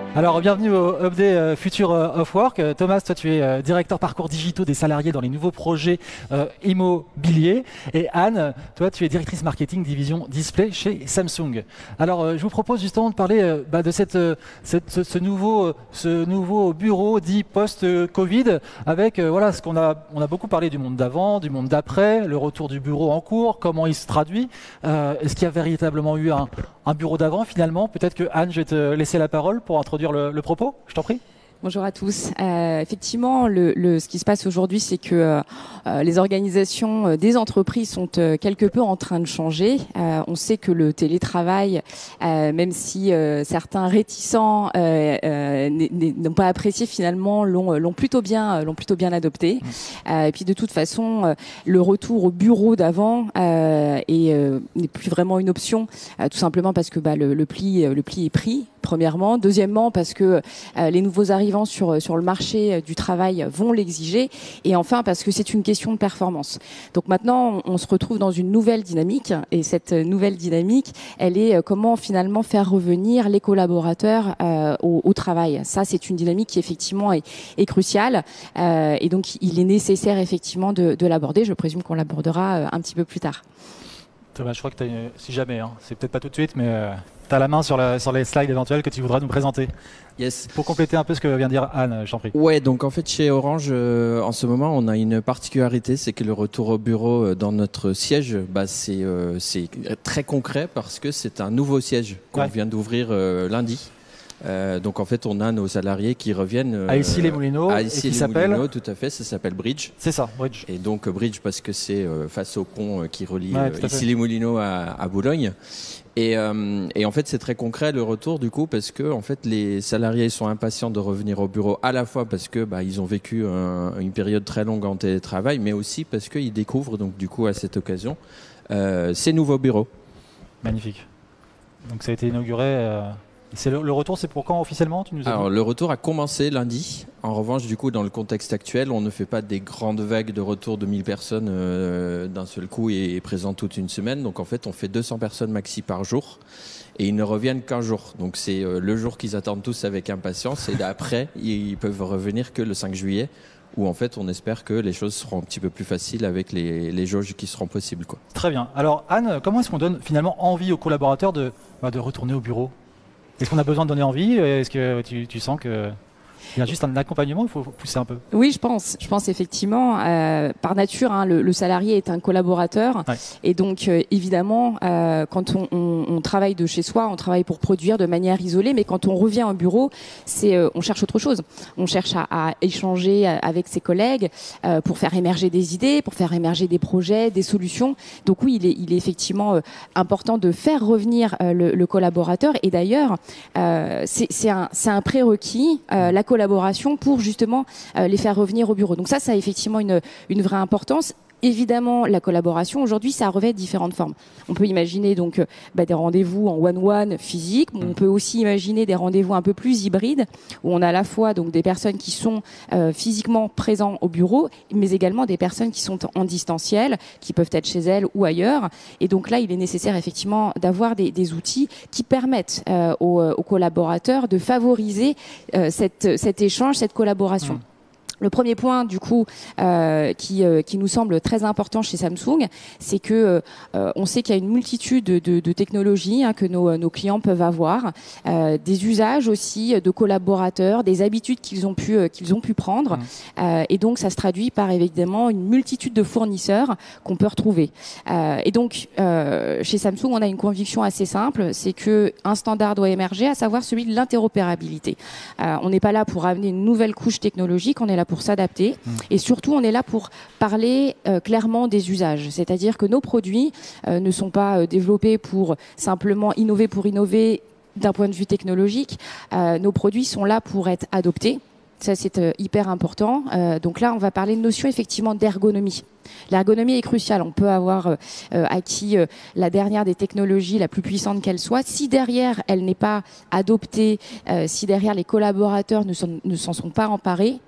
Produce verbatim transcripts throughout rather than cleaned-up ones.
Alors, bienvenue au Update euh, Future euh, of Work. Euh, Thomas, toi, tu es euh, directeur parcours digitaux des salariés dans les nouveaux projets euh, immobiliers. Et Anne, toi, tu es directrice marketing division display chez Samsung. Alors, euh, je vous propose justement de parler euh, bah, de cette, euh, cette, ce, ce, nouveau, euh, ce nouveau bureau dit post-Covid avec euh, voilà, ce qu'on a, on a beaucoup parlé du monde d'avant, du monde d'après, le retour du bureau en cours, comment il se traduit. Euh, Est-ce qu'il y a véritablement eu un, un bureau d'avant finalement? Peut-être que Anne, je vais te laisser la parole pour introduire Le, le propos, je t'en prie. Bonjour à tous. Euh, effectivement, le, le, ce qui se passe aujourd'hui, c'est que euh, les organisations euh, des entreprises sont euh, quelque peu en train de changer. Euh, on sait que le télétravail, euh, même si euh, certains réticents euh, euh, n'ont pas apprécié, finalement, l'ont, l'ont plutôt bien, l'ont plutôt bien adopté. Euh, et puis de toute façon, euh, le retour au bureau d'avant euh, est, euh, n'est plus vraiment une option, euh, tout simplement parce que bah, le, le pli, le pli est pris. Premièrement, deuxièmement parce que euh, les nouveaux arrivants sur sur le marché euh, du travail vont l'exiger, et enfin parce que c'est une question de performance. Donc maintenant, on, on se retrouve dans une nouvelle dynamique, et cette nouvelle dynamique, elle est euh, comment finalement faire revenir les collaborateurs euh, au, au travail. Ça, c'est une dynamique qui effectivement est, est cruciale, euh, et donc il est nécessaire effectivement de, de l'aborder. Je présume qu'on l'abordera euh, un petit peu plus tard. Thomas, je crois que tu as une... si jamais, hein, c'est peut-être pas tout de suite, mais euh, tu as la main sur, la, sur les slides éventuels que tu voudras nous présenter. Yes. Pour compléter un peu ce que vient de dire Anne, je t'en prie. Ouais, donc en fait chez Orange, euh, en ce moment, on a une particularité, c'est que le retour au bureau euh, dans notre siège, bah, c'est euh, c'est très concret parce que c'est un nouveau siège qu'on ouais. vient d'ouvrir euh, lundi. Euh, donc en fait, on a nos salariés qui reviennent euh, à Issy-les-Moulineaux, à Issy-les-Moulineaux, tout à fait. Ça s'appelle Bridge. C'est ça, Bridge. Et donc Bridge parce que c'est euh, face au pont euh, qui relie ouais, euh, Issy-les-Moulineaux à, à Boulogne. Et, euh, et en fait, c'est très concret le retour du coup parce que en fait, les salariés sont impatients de revenir au bureau à la fois parce que bah, ils ont vécu un, une période très longue en télétravail, mais aussi parce qu'ils découvrent donc du coup à cette occasion euh, ces nouveaux bureaux. Magnifique. Donc ça a été inauguré. Euh... C'est le, le retour, c'est pour quand officiellement tu nous as Alors dit le retour a commencé lundi. En revanche, du coup, dans le contexte actuel, on ne fait pas des grandes vagues de retour de mille personnes euh, d'un seul coup et est présent toute une semaine. Donc en fait, on fait deux cents personnes maxi par jour et ils ne reviennent qu'un jour. Donc c'est euh, le jour qu'ils attendent tous avec impatience, et après, ils peuvent revenir que le cinq juillet, où en fait, on espère que les choses seront un petit peu plus faciles avec les, les jauges qui seront possibles, quoi. Très bien. Alors Anne, comment est-ce qu'on donne finalement envie aux collaborateurs de, bah, de retourner au bureau? Est-ce qu'on a besoin de donner envie? Est-ce que tu, tu sens que il y a juste un accompagnement, il faut pousser un peu? Oui, je pense. Je pense effectivement, euh, par nature, hein, le, le salarié est un collaborateur. Ouais. Et donc, euh, évidemment, euh, quand on, on, on travaille de chez soi, on travaille pour produire de manière isolée. Mais quand on revient au bureau, c'est, euh, on cherche autre chose. On cherche à, à échanger avec ses collègues euh, pour faire émerger des idées, pour faire émerger des projets, des solutions. Donc oui, il est, il est effectivement euh, important de faire revenir euh, le, le collaborateur. Et d'ailleurs, euh, c'est, c'est un, c'est un prérequis, euh, la collaboration pour justement euh, les faire revenir au bureau. Donc ça, ça a effectivement une, une vraie importance. Évidemment, la collaboration, aujourd'hui, ça revêt différentes formes. On peut imaginer donc bah, des rendez-vous en one-one physique. On peut aussi imaginer des rendez-vous un peu plus hybrides, où on a à la fois donc des personnes qui sont euh, physiquement présents au bureau, mais également des personnes qui sont en distanciel, qui peuvent être chez elles ou ailleurs. Et donc là, il est nécessaire effectivement d'avoir des, des outils qui permettent euh, aux, aux collaborateurs de favoriser euh, cette, cet échange, cette collaboration. Mmh. Le premier point, du coup, euh, qui, euh, qui nous semble très important chez Samsung, c'est que euh, on sait qu'il y a une multitude de, de, de technologies hein, que nos, nos clients peuvent avoir, euh, des usages aussi de collaborateurs, des habitudes qu'ils ont pu euh, qu'ils ont pu prendre, mmh. euh, et donc ça se traduit par évidemment une multitude de fournisseurs qu'on peut retrouver. Euh, et donc euh, chez Samsung, on a une conviction assez simple, c'est que un standard doit émerger, à savoir celui de l'interopérabilité. Euh, on n'est pas là pour amener une nouvelle couche technologique, on est là pour s'adapter. Mmh. Et surtout, on est là pour parler euh, clairement des usages. C'est-à-dire que nos produits euh, ne sont pas euh, développés pour simplement innover pour innover d'un point de vue technologique. Euh, nos produits sont là pour être adoptés. Ça, c'est euh, hyper important. Euh, donc là, on va parler de notion effectivement d'ergonomie. L'ergonomie est cruciale. On peut avoir euh, acquis euh, la dernière des technologies, la plus puissante qu'elle soit. Si derrière, elle n'est pas adoptée, euh, si derrière les collaborateurs ne s'en ne s'en sont pas emparés,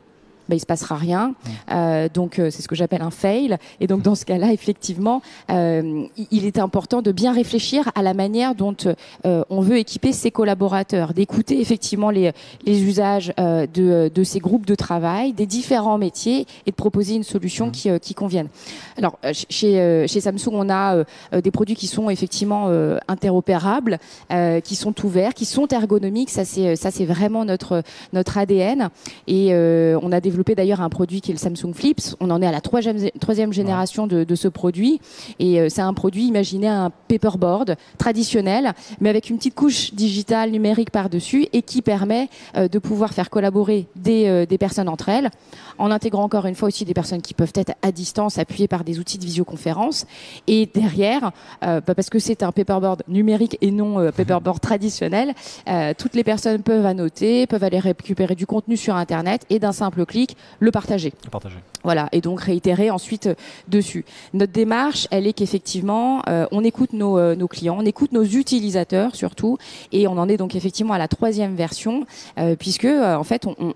bah, il se passera rien. Euh, donc euh, c'est ce que j'appelle un fail. Et donc dans ce cas-là, effectivement, euh, il est important de bien réfléchir à la manière dont euh, on veut équiper ses collaborateurs, d'écouter effectivement les, les usages euh, de, de ces groupes de travail, des différents métiers, et de proposer une solution mmh. qui, euh, qui convienne. Alors chez, euh, chez Samsung, on a euh, des produits qui sont effectivement euh, interopérables, euh, qui sont ouverts, qui sont ergonomiques. Ça c'est ça c'est vraiment notre notre A D N. Et euh, on a développé d'ailleurs un produit qui est le Samsung Flips. On en est à la troisième troisième génération de, de ce produit. Et euh, c'est un produit, imaginez un paperboard traditionnel, mais avec une petite couche digitale numérique par-dessus, et qui permet euh, de pouvoir faire collaborer des, euh, des personnes entre elles, en intégrant encore une fois aussi des personnes qui peuvent être à distance, appuyées par des outils de visioconférence. Et derrière, euh, parce que c'est un paperboard numérique et non euh, paperboard traditionnel, euh, toutes les personnes peuvent annoter, peuvent aller récupérer du contenu sur Internet et d'un simple clic le partager. Le partager. Voilà, et donc réitérer ensuite euh, dessus. Notre démarche, elle est qu'effectivement, euh, on écoute nos, euh, nos clients, on écoute nos utilisateurs surtout, et on en est donc effectivement à la troisième version, euh, puisque euh, en fait, on, on,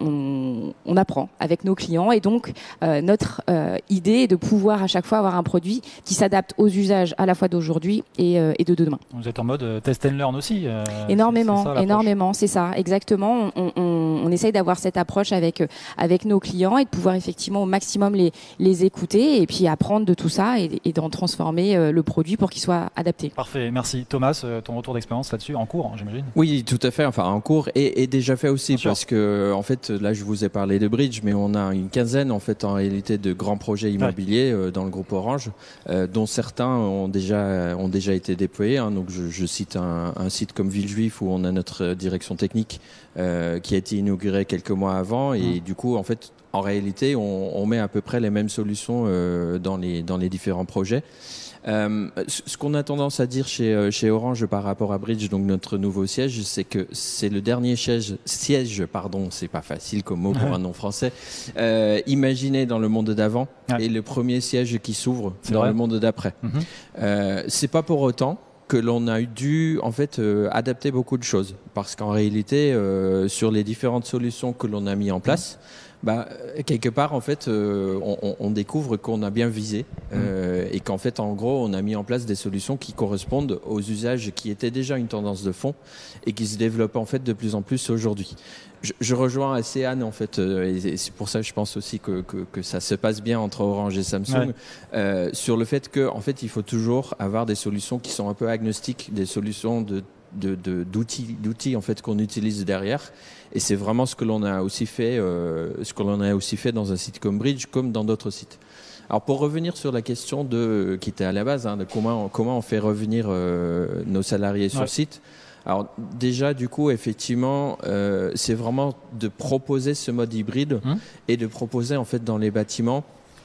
on, on apprend avec nos clients, et donc euh, notre euh, idée est de pouvoir à chaque fois avoir un produit qui s'adapte aux usages à la fois d'aujourd'hui et, euh, et de demain. Vous êtes en mode euh, test and learn aussi. Euh, énormément, c'est ça, énormément, c'est ça, exactement. On, on, on essaye d'avoir cette approche avec avec nos clients et de pouvoir effectivement au maximum les, les écouter et puis apprendre de tout ça et, et d'en transformer euh, le produit pour qu'il soit adapté. Parfait, merci. Thomas, euh, ton retour d'expérience là-dessus, en cours, hein, j'imagine? Oui, tout à fait, enfin en cours et, et déjà fait aussi, parce que en fait là je vous ai parlé de Bridge, mais on a une quinzaine en fait en réalité de grands projets immobiliers ouais. euh, dans le groupe Orange, euh, dont certains ont déjà, ont déjà été déployés. Hein, donc je, je cite un, un site comme Villejuif où on a notre direction technique euh, qui a été inaugurée quelques mois avant et mmh. du coup en fait en réalité, on, on met à peu près les mêmes solutions euh, dans, les, dans les différents projets. Euh, ce qu'on a tendance à dire chez, chez Orange par rapport à Bridge, donc notre nouveau siège, c'est que c'est le dernier siège, siège pardon, c'est pas facile comme mot pour ouais. un nom français, euh, imaginé dans le monde d'avant ouais. et le premier siège qui s'ouvre dans vrai. le monde d'après. Mm-hmm. euh, c'est pas pour autant que l'on a dû en fait euh, adapter beaucoup de choses, parce qu'en réalité, euh, sur les différentes solutions que l'on a mis en place, bah, quelque part, en fait, euh, on, on découvre qu'on a bien visé euh, mmh. et qu'en fait, en gros, on a mis en place des solutions qui correspondent aux usages qui étaient déjà une tendance de fond et qui se développent en fait de plus en plus aujourd'hui. Je, je rejoins assez Anne, en fait, euh, et c'est pour ça que je pense aussi que, que, que ça se passe bien entre Orange et Samsung, ouais. euh, sur le fait que, en fait, il faut toujours avoir des solutions qui sont un peu agnostiques, des solutions de De, de, d'outils, d'outils en fait qu'on utilise derrière, et c'est vraiment ce que l'on a aussi fait, euh, ce que l'on a aussi fait dans un site comme Bridge, comme dans d'autres sites. Alors pour revenir sur la question de qui était à la base, hein, de comment comment on fait revenir euh, nos salariés sur ouais. site. Alors déjà du coup effectivement euh, c'est vraiment de proposer ce mode hybride mmh. et de proposer en fait dans les bâtiments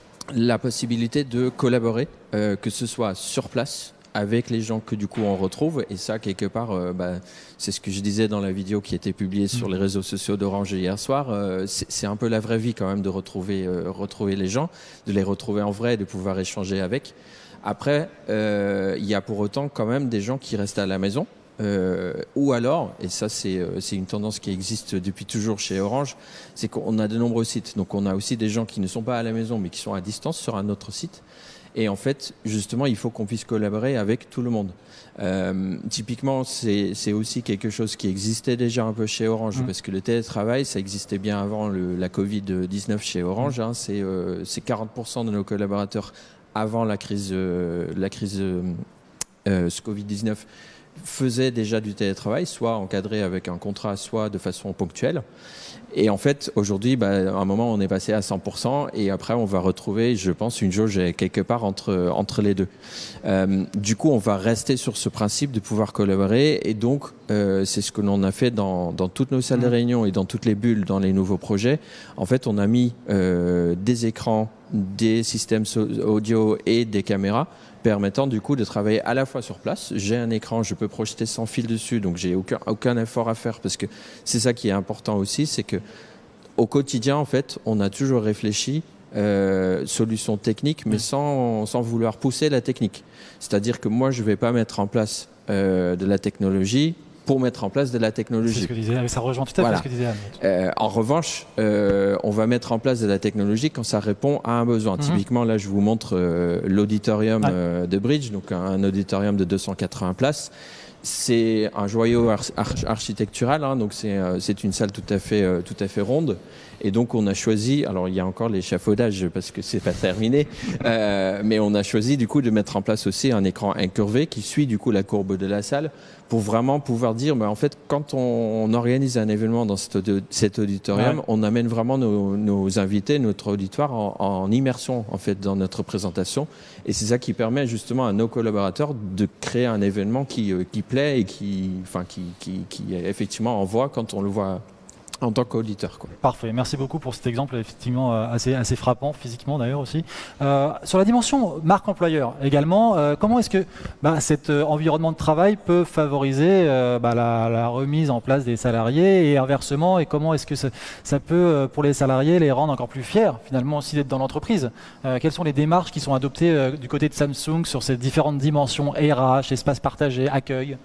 la possibilité de collaborer, euh, que ce soit sur place avec les gens que du coup on retrouve, et ça quelque part euh, bah, c'est ce que je disais dans la vidéo qui a été publiée sur les réseaux sociaux d'Orange hier soir, euh, c'est, c'est un peu la vraie vie quand même de retrouver, euh, retrouver les gens, de les retrouver en vrai et de pouvoir échanger avec. Après euh, il y a pour autant quand même des gens qui restent à la maison, euh, ou alors, et ça c'est, euh, c'est une tendance qui existe depuis toujours chez Orange, c'est qu'on a de nombreux sites, donc on a aussi des gens qui ne sont pas à la maison mais qui sont à distance sur un autre site. Et en fait, justement, il faut qu'on puisse collaborer avec tout le monde. Euh, typiquement, c'est, c'est aussi quelque chose qui existait déjà un peu chez Orange, mmh. parce que le télétravail, ça existait bien avant le, la covid dix-neuf chez Orange. Mmh. Hein, c'est, euh, c'est quarante pour cent de nos collaborateurs avant la crise, euh, la crise euh, euh, ce covid dix-neuf faisaient déjà du télétravail, soit encadré avec un contrat, soit de façon ponctuelle. Et en fait, aujourd'hui, bah, à un moment, on est passé à cent pour cent et après, on va retrouver, je pense, une jauge quelque part entre, entre les deux. Euh, du coup, on va rester sur ce principe de pouvoir collaborer et donc, euh, c'est ce que l'on a fait dans, dans toutes nos salles de réunion et dans toutes les bulles, dans les nouveaux projets. En fait, on a mis euh, des écrans, des systèmes audio et des caméras permettant du coup de travailler à la fois sur place. J'ai un écran, je peux projeter sans fil dessus, donc j'ai aucun, aucun effort à faire, parce que c'est ça qui est important aussi, c'est que au quotidien, en fait, on a toujours réfléchi euh, solutions techniques, mais sans, sans vouloir pousser la technique. C'est-à-dire que moi, je ne vais pas mettre en place euh, de la technologie pour mettre en place de la technologie. C'est ce que disait, ça rejoint tout à fait voilà. ce que disait Anne. Euh, en revanche, euh, on va mettre en place de la technologie quand ça répond à un besoin. Mm-hmm. Typiquement, là, je vous montre euh, l'auditorium ouais. euh, de Bridge, donc un, un auditorium de deux cent quatre-vingts places. C'est un joyau ar ar architectural, hein, donc c'est euh, une salle tout à fait, euh, tout à fait ronde. Et donc on a choisi, alors il y a encore l'échafaudage parce que c'est pas terminé, euh, mais on a choisi du coup de mettre en place aussi un écran incurvé qui suit du coup la courbe de la salle pour vraiment pouvoir dire, bah, en fait, quand on, on organise un événement dans cet, cet auditorium, ouais. on amène vraiment nos, nos invités, notre auditoire en, en immersion en fait dans notre présentation. Et c'est ça qui permet justement à nos collaborateurs de créer un événement qui, euh, qui plaît et qui, enfin, qui, qui, qui effectivement envoie quand on le voit en tant qu'auditeur. Parfait, merci beaucoup pour cet exemple effectivement euh, assez, assez frappant, physiquement d'ailleurs aussi. Euh, sur la dimension marque employeur également, euh, comment est-ce que bah, cet euh, environnement de travail peut favoriser euh, bah, la, la remise en place des salariés et inversement, et comment est-ce que ça, ça peut euh, pour les salariés les rendre encore plus fiers finalement aussi d'être dans l'entreprise. euh, Quelles sont les démarches qui sont adoptées euh, du côté de Samsung sur ces différentes dimensions R H, espace partagé, accueil?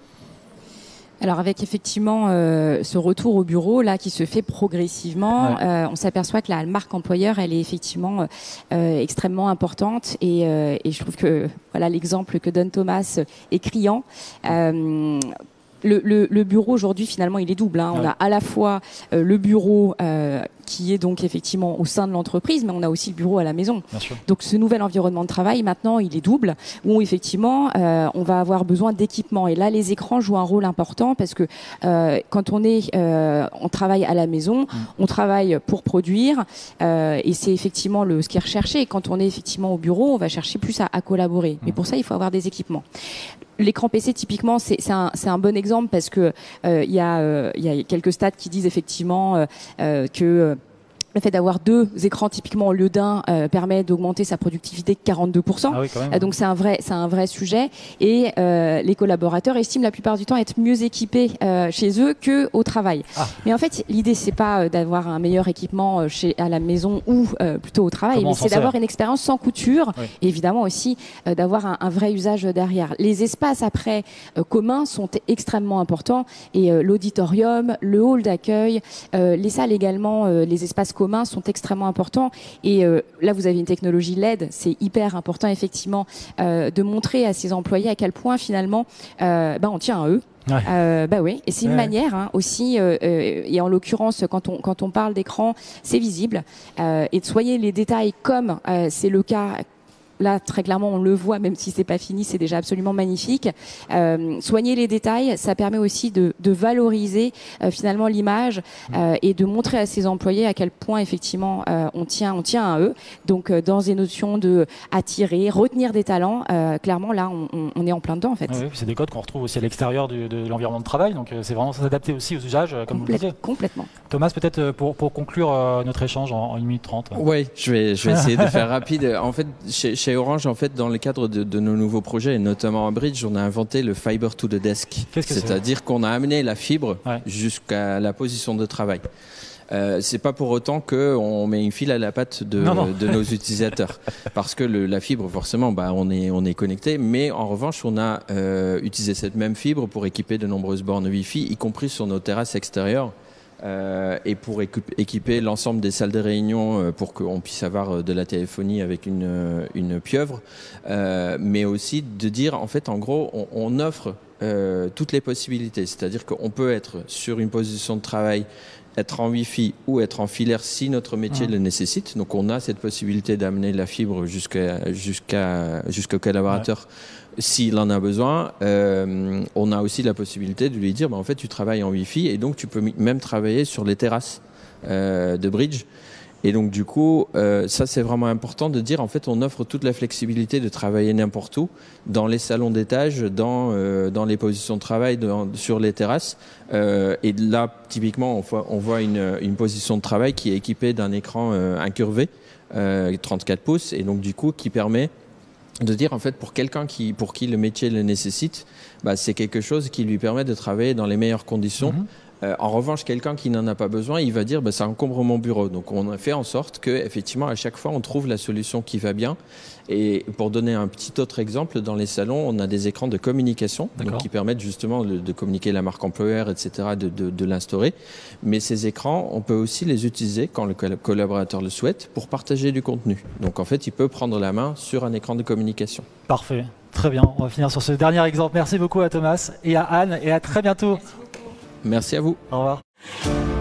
Alors avec effectivement euh, ce retour au bureau là qui se fait progressivement, ouais. euh, on s'aperçoit que la marque employeur elle est effectivement euh, extrêmement importante et, euh, et je trouve que voilà l'exemple que donne Thomas est criant. Euh, Le, le, le bureau aujourd'hui finalement il est double, hein. On ouais. a à la fois euh, le bureau euh, qui est donc effectivement au sein de l'entreprise, mais on a aussi le bureau à la maison. Donc ce nouvel environnement de travail maintenant il est double, où effectivement euh, on va avoir besoin d'équipements et là les écrans jouent un rôle important parce que euh, quand on est euh, on travaille à la maison, mmh. on travaille pour produire euh, et c'est effectivement le, ce qui est recherché. Et quand on est effectivement au bureau, on va chercher plus à, à collaborer. Mmh. Mais pour ça il faut avoir des équipements. L'écran P C, typiquement, c'est un, un bon exemple parce que euh, y a, euh, y a quelques stats qui disent effectivement euh, euh, que euh, le fait d'avoir deux écrans typiquement au lieu d'un euh, permet d'augmenter sa productivité de quarante-deux pour cent. Ah oui, quand même. Euh, donc c'est un vrai, c'est un vrai sujet. Et euh, les collaborateurs estiment la plupart du temps être mieux équipés euh, chez eux que au travail. Ah. Mais en fait, l'idée c'est pas euh, d'avoir un meilleur équipement chez à la maison ou euh, plutôt au travail, Comment mais c'est d'avoir une expérience sans couture. Oui. Et évidemment aussi euh, d'avoir un, un vrai usage derrière. Les espaces après euh, communs sont extrêmement importants et euh, l'auditorium, le hall d'accueil, euh, les salles également, euh, les espaces communs sont extrêmement importants et euh, là vous avez une technologie L E D, c'est hyper important effectivement euh, de montrer à ses employés à quel point finalement euh, bah, on tient à eux. Ouais. Euh, bah oui, et c'est une ouais. manière hein, aussi, euh, euh, et en l'occurrence quand on quand on parle d'écran, c'est visible euh, et de soigner les détails comme euh, c'est le cas. Là, très clairement, on le voit, même si c'est pas fini, c'est déjà absolument magnifique. Euh, soigner les détails, ça permet aussi de, de valoriser euh, finalement l'image euh, et de montrer à ses employés à quel point effectivement euh, on tient, on tient à eux. Donc, euh, dans des notions de attirer, retenir des talents, euh, clairement là, on, on, on est en plein dedans en fait. Oui, c'est des codes qu'on retrouve aussi à l'extérieur de, de l'environnement de travail. Donc, euh, c'est vraiment s'adapter aussi aux usages, comme Complète, vous le disiez. Complètement. Thomas, peut-être pour, pour conclure euh, notre échange en, en une minute trente. Oui, je vais, je vais essayer de faire rapide. En fait, chez, chez Orange, en fait, dans le cadre de, de nos nouveaux projets, et notamment à Bridge, on a inventé le Fiber to the Desk. C'est-à-dire qu'on a amené la fibre ouais. jusqu'à la position de travail. Euh, c'est pas pour autant qu'on met une file à la patte de, non, non. de nos utilisateurs, parce que le, la fibre, forcément, bah, on est on est connecté, mais en revanche, on a euh, utilisé cette même fibre pour équiper de nombreuses bornes Wi-Fi, y compris sur nos terrasses extérieures. Euh, et pour équiper l'ensemble des salles de réunion euh, pour qu'on puisse avoir de la téléphonie avec une, une pieuvre, euh, mais aussi de dire, en fait, en gros, on, on offre euh, toutes les possibilités. C'est-à-dire qu'on peut être sur une position de travail, être en Wi-Fi ou être en filaire si notre métier mmh. le nécessite. Donc, on a cette possibilité d'amener la fibre jusqu'à, jusqu'à, jusqu'au collaborateur. Ouais. S'il en a besoin, euh, on a aussi la possibilité de lui dire bah, en fait tu travailles en Wi-Fi et donc tu peux même travailler sur les terrasses euh, de Bridge. Et donc du coup, euh, ça c'est vraiment important de dire en fait on offre toute la flexibilité de travailler n'importe où, dans les salons d'étage, dans euh, dans les positions de travail, dans, sur les terrasses. Euh, et là typiquement on voit on voit une une position de travail qui est équipée d'un écran euh, incurvé, euh, trente-quatre pouces, et donc du coup qui permet de dire en fait pour quelqu'un qui pour qui le métier le nécessite, bah, c'est quelque chose qui lui permet de travailler dans les meilleures conditions. Mmh. Euh, en revanche, quelqu'un qui n'en a pas besoin, il va dire bah, ça encombre mon bureau. Donc on a fait en sorte que, effectivement, à chaque fois, on trouve la solution qui va bien. Et pour donner un petit autre exemple, dans les salons, on a des écrans de communication donc, qui permettent justement de, de communiquer la marque employeur, et cetera, de, de, de l'instaurer. Mais ces écrans, on peut aussi les utiliser quand le collaborateur le souhaite pour partager du contenu. Donc en fait, il peut prendre la main sur un écran de communication. Parfait. Très bien. On va finir sur ce dernier exemple. Merci beaucoup à Thomas et à Anne et à très bientôt. Merci à vous. Au revoir.